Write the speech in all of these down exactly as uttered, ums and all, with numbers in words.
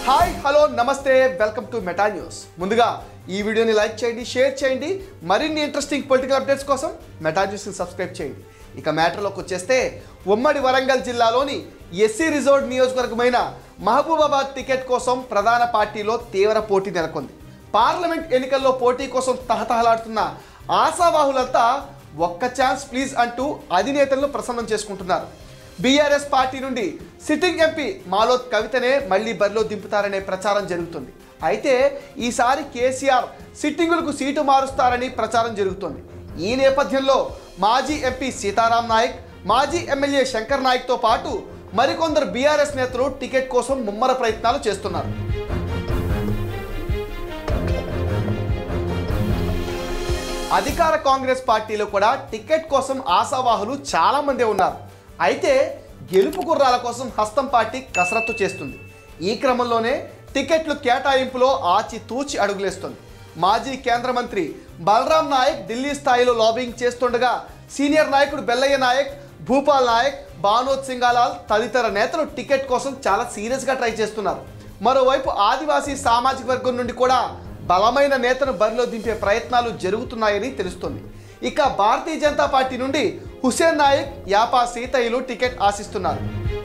Hi hello namaste welcome to Meta News. ముందుగా ఈ వీడియోని లైక్ చేయండి, షేర్ చేయండి. మరిన్ని ఇంట్రెస్టింగ్ పొలిటికల్ అప్డేట్స్ కోసం మెటా న్యూస్ని సబ్స్క్రైబ్ చేయండి. ఇక మ్యాటర్లోకి వచ్చేస్తే ఉమ్మడి వరంగల్ జిల్లాలోని ఎస్సీ రిజోర్ట్ నియోజకవర్గమైన మహబూబాబాద్ టికెట్ కోసం ప్రధాన పార్టీలో తీవ్ర పోటీ నెలకొంది. పార్లమెంట్ ఎన్నికల్లో పోటీ కోసం తహతహలాడుతున్న ఆశావాహులంతా ఒక్క ఛాన్స్ ప్లీజ్ అంటూ అధినేతలను ప్రసన్నం చేసుకుంటున్నారు. బీఆర్ఎస్ పార్టీ నుండి సిట్టింగ్ ఎంపీ మాలోత్ కవితనే మళ్లీ బరిలో దింపుతారనే ప్రచారం జరుగుతుంది. అయితే ఈసారి కేసీఆర్ సిట్టింగులకు సీటు మారుస్తారని ప్రచారం జరుగుతోంది. ఈ నేపథ్యంలో మాజీ ఎంపీ సీతారాం నాయక్, మాజీ ఎమ్మెల్యే శంకర్ నాయక్తో పాటు మరికొందరు బీఆర్ఎస్ నేతలు టికెట్ కోసం ముమ్మర ప్రయత్నాలు చేస్తున్నారు. అధికార కాంగ్రెస్ పార్టీలో కూడా టికెట్ కోసం ఆశావాహులు చాలా మంది ఉన్నారు. అయితే గెలుపు గుర్రాల కోసం హస్తం పార్టీ కసరత్తు చేస్తుంది. ఈ క్రమంలోనే టికెట్లు కేటాయింపులో ఆచి తూచి అడుగులేస్తుంది. మాజీ కేంద్ర మంత్రి బలరాం నాయక్ ఢిల్లీ స్థాయిలో లాబింగ్ చేస్తుండగా సీనియర్ నాయకుడు బెల్లయ్య నాయక్, భూపాల్ నాయక్, బానోద్ సింగాలాల్ తదితర నేతలు టికెట్ కోసం చాలా సీరియస్గా ట్రై చేస్తున్నారు. మరోవైపు ఆదివాసీ సామాజిక వర్గం నుండి కూడా బలమైన నేతను బరిలో దింపే ప్రయత్నాలు జరుగుతున్నాయని తెలుస్తుంది. ఇక భారతీయ జనతా పార్టీ నుండి హుసేన్ నాయక్, యాపా సీతయ్యలు టికెట్ ఆశిస్తున్నారు.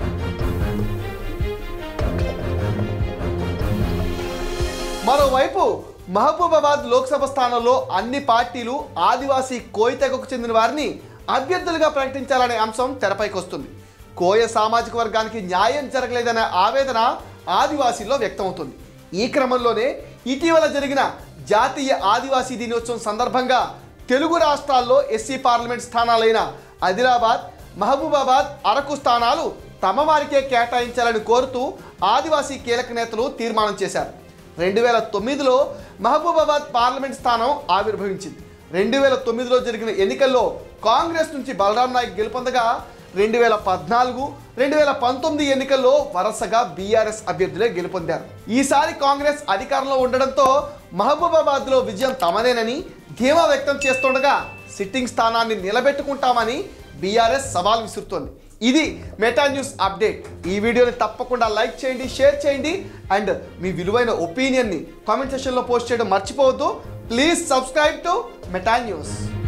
మరోవైపు మహబూబాబాద్ లోక్సభ స్థానంలో అన్ని పార్టీలు ఆదివాసీ కోయ తెగకు చెందిన వారిని అభ్యర్థులుగా ప్రకటించాలనే అంశం తెరపైకి వస్తుంది. కోయ సామాజిక వర్గానికి న్యాయం జరగలేదనే ఆవేదన ఆదివాసీల్లో వ్యక్తమవుతుంది. ఈ క్రమంలోనే ఇటీవల జరిగిన జాతీయ ఆదివాసీ దినోత్సవం సందర్భంగా తెలుగు రాష్ట్రాల్లో ఎస్సీ పార్లమెంట్ స్థానాలైన ఆదిలాబాద్, మహబూబాబాద్, అరకు స్థానాలు తమ వారికే కేటాయించాలని కోరుతూ ఆదివాసీ కీలక నేతలు తీర్మానం చేశారు. రెండు వేల తొమ్మిదిలో మహబూబాబాద్ పార్లమెంట్ స్థానం ఆవిర్భవించింది. రెండు వేల తొమ్మిదిలో జరిగిన ఎన్నికల్లో కాంగ్రెస్ నుంచి బలరాం నాయక్ గెలుపొందగా రెండు వేల పద్నాలుగు రెండు వేల పంతొమ్మిది ఎన్నికల్లో వరుసగా బీఆర్ఎస్ అభ్యర్థులే గెలుపొందారు. ఈసారి కాంగ్రెస్ అధికారంలో ఉండడంతో మహబూబాబాద్లో విజయం తమదేనని ధీమా వ్యక్తం చేస్తుండగా సిట్టింగ్ స్థానాన్ని నిలబెట్టుకుంటామని బీఆర్ఎస్ సవాల్ విసురుతోంది. ఇది మెటా న్యూస్ అప్డేట్. ఈ వీడియోని తప్పకుండా లైక్ చేయండి, షేర్ చేయండి అండ్ మీ విలువైన ఒపీనియన్ని కామెంట్ సెక్షన్లో పోస్ట్ చేయడం మర్చిపోవద్దు. Please subscribe to Meta news.